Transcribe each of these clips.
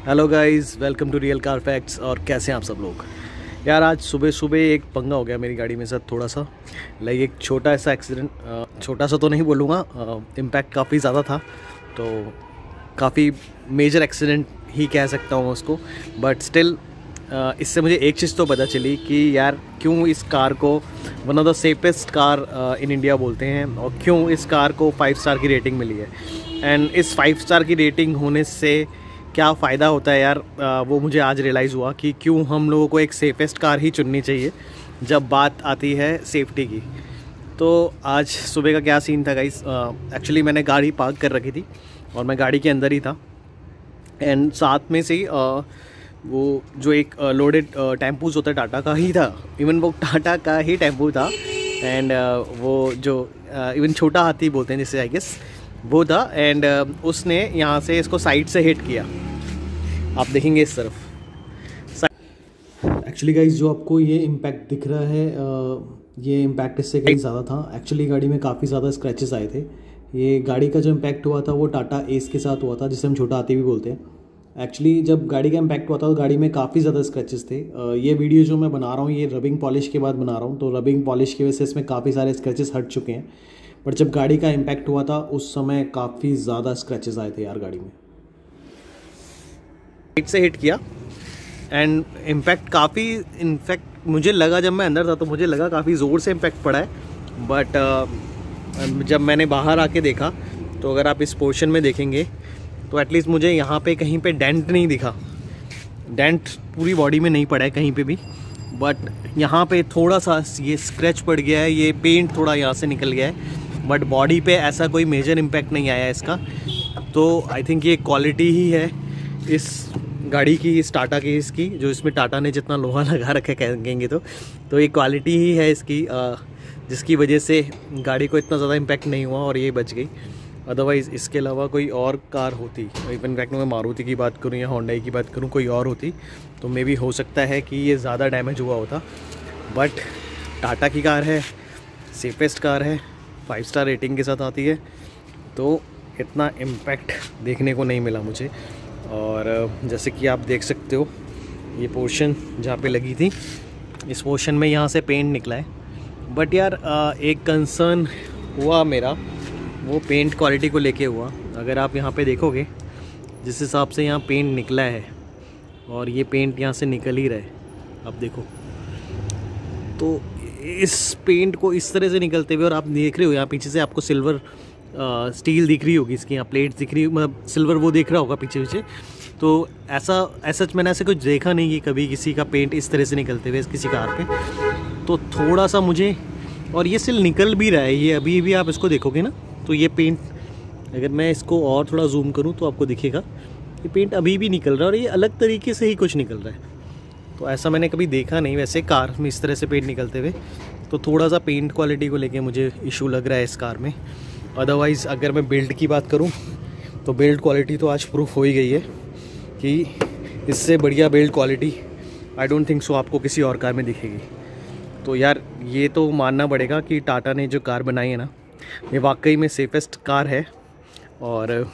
Hello guys, welcome to real car facts. और कैसे हैं आप सब लोग। यार आज सुबह सुबह एक पंगा हो गया मेरी गाड़ी में साथ, थोड़ा सा लाइक एक छोटा सा एक्सीडेंट। छोटा सा तो नहीं बोलूँगा, इम्पैक्ट काफ़ी ज़्यादा था, तो काफ़ी मेजर एक्सीडेंट ही कह सकता हूँ उसको। बट स्टिल इससे मुझे एक चीज़ तो पता चली कि यार क्यों इस कार को one of the safest car in India बोलते हैं, और क्यों इस कार को 5 स्टार की रेटिंग मिली है। एंड इस 5 स्टार की रेटिंग होने से क्या फ़ायदा होता है यार, वो मुझे आज रियलाइज़ हुआ कि क्यों हम लोगों को एक सेफेस्ट कार ही चुननी चाहिए जब बात आती है सेफ्टी की। तो आज सुबह का क्या सीन था गाइस, एक्चुअली मैंने गाड़ी पार्क कर रखी थी और मैं गाड़ी के अंदर ही था। एंड साथ में से ही वो जो एक लोडेड टेम्पूज होता है टाटा का ही था, इवन वो टाटा का ही टेम्पू था। एंड वो जो इवन छोटा हाथी बोलते हैं जिसे, आई गेस वो था। एंड उसने यहाँ से इसको साइड से हिट किया, आप देखेंगे इस तरफ। एक्चुअली गाइस जो आपको ये इम्पैक्ट दिख रहा है, ये इम्पैक्ट इससे कहीं ज़्यादा था। एक्चुअली गाड़ी में काफ़ी ज़्यादा स्क्रैचेस आए थे। ये गाड़ी का जो इम्पैक्ट हुआ था वो टाटा एस के साथ हुआ था, जिसे हम छोटा हाथी भी बोलते हैं। एक्चुअली जब गाड़ी का इम्पैक्ट हुआ था तो गाड़ी में काफ़ी ज़्यादा स्क्रैचेस थे। ये वीडियो जो मैं बना रहा हूँ ये रबिंग पॉलिश के बाद बना रहा हूँ, तो रबिंग पॉलिश की वजह से इसमें काफ़ी सारे स्क्रैचेस हट चुके हैं। बट जब गाड़ी का इम्पैक्ट हुआ था उस समय काफ़ी ज़्यादा स्क्रैचेस आए थे यार गाड़ी में। साइड से हिट किया एंड इम्पैक्ट काफ़ी, इनफैक्ट मुझे लगा जब मैं अंदर था तो मुझे लगा काफ़ी ज़ोर से इम्पैक्ट पड़ा है। बट जब मैंने बाहर आके देखा तो अगर आप इस पोर्शन में देखेंगे तो एटलीस्ट मुझे यहाँ पे कहीं पे डेंट नहीं दिखा। डेंट पूरी बॉडी में नहीं पड़ा है कहीं पे भी, बट यहाँ पे थोड़ा सा ये स्क्रैच पड़ गया है, ये पेंट थोड़ा यहाँ से निकल गया है। बट बॉडी पे ऐसा कोई मेजर इम्पैक्ट नहीं आया इसका। तो आई थिंक ये क्वालिटी ही है इस गाड़ी की, इस टाटा की, इसकी जो इसमें टाटा ने जितना लोहा लगा रखा है कहेंगे तो ये क्वालिटी ही है इसकी, जिसकी वजह से गाड़ी को इतना ज़्यादा इम्पैक्ट नहीं हुआ और ये बच गई। अदरवाइज़ इसके अलावा कोई और कार होती, इवन फैक्ट मैं मारुति की बात करूँ या होंडा की बात करूँ, कोई और होती तो मे भी हो सकता है कि ये ज़्यादा डैमेज हुआ होता। बट टाटा की कार है, सेफेस्ट कार है, 5 स्टार रेटिंग के साथ आती है, तो इतना इम्पैक्ट देखने को नहीं मिला मुझे। और जैसे कि आप देख सकते हो ये पोर्शन जहाँ पे लगी थी, इस पोर्शन में यहाँ से पेंट निकला है। बट यार एक कंसर्न हुआ मेरा, वो पेंट क्वालिटी को लेके हुआ। अगर आप यहाँ पे देखोगे जिस हिसाब से यहाँ पेंट निकला है और ये पेंट यहाँ से निकल ही रहा है, आप देखो तो इस पेंट को इस तरह से निकलते हुए, और आप देख रहे हो यहाँ पीछे से आपको सिल्वर स्टील दिख रही होगी, इसकी यहाँ प्लेट्स दिख रही, मतलब सिल्वर वो देख रहा होगा पीछे पीछे। तो ऐसा मैंने ऐसे कुछ देखा नहीं कि कभी किसी का पेंट इस तरह से निकलते हुए किसी कार पे। तो थोड़ा सा मुझे, और ये सिल निकल भी रहा है, ये अभी भी आप इसको देखोगे ना तो ये पेंट, अगर मैं इसको और थोड़ा जूम करूँ तो आपको दिखेगा ये पेंट अभी भी निकल रहा है, और ये अलग तरीके से ही कुछ निकल रहा है। तो ऐसा मैंने कभी देखा नहीं वैसे कार में इस तरह से पेंट निकलते हुए। तो थोड़ा सा पेंट क्वालिटी को लेके मुझे इशू लग रहा है इस कार में। अदरवाइज़ अगर मैं बिल्ड की बात करूं तो बिल्ड क्वालिटी तो आज प्रूफ हो ही गई है कि इससे बढ़िया build quality I don't think so आपको किसी और कार में दिखेगी। तो यार ये तो मानना पड़ेगा कि टाटा ने जो कार बनाई है ना, ये वाकई में सेफेस्ट कार है। और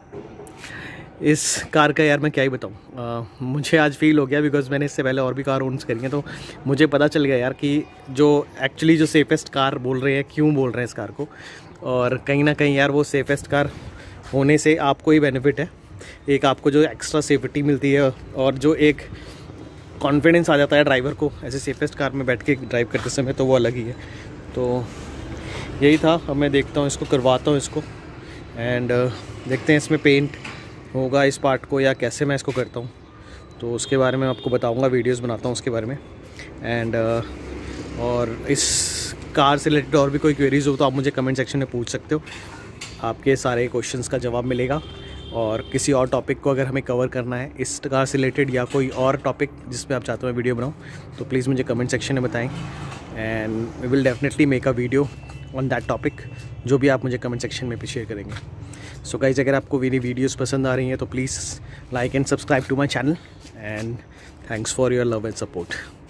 इस कार का यार मैं क्या ही बताऊँ, मुझे आज फील हो गया, बिकॉज मैंने इससे पहले और भी कार ओन्स करी हैं, तो मुझे पता चल गया यार कि जो एक्चुअली जो सेफेस्ट कार बोल रहे हैं, क्यों बोल रहे हैं इस कार को। और कहीं ना कहीं यार वो सेफेस्ट कार होने से आपको ही बेनिफिट है, एक आपको जो एक्स्ट्रा सेफ्टी मिलती है और जो एक कॉन्फिडेंस आ जाता है ड्राइवर को ऐसे सेफेस्ट कार में बैठ के ड्राइव करते समय, तो वो अलग ही है। तो यही था, अब मैं देखता हूँ इसको, करवाता हूँ इसको, एंड देखते हैं इसमें पेंट होगा इस पार्ट को या कैसे मैं इसको करता हूँ। तो उसके बारे में आपको बताऊँगा, वीडियोस बनाता हूँ उसके बारे में। एंड और इस कार से रिलेटेड और भी कोई क्वेरीज हो तो आप मुझे कमेंट सेक्शन में पूछ सकते हो, आपके सारे क्वेश्चंस का जवाब मिलेगा। और किसी और टॉपिक को अगर हमें कवर करना है इस कार से रिलेटेड या कोई और टॉपिक जिस पे आप चाहते हो मैं वीडियो बनाऊँ, तो प्लीज़ मुझे कमेंट सेक्शन में बताएं, and we will definitely make a video on that topic, जो भी आप मुझे कमेंट सेक्शन में शेयर करेंगे। सो गाइज, अगर आपको मेरी वीडियोस पसंद आ रही हैं तो please like and subscribe to my channel, and thanks for your love and support.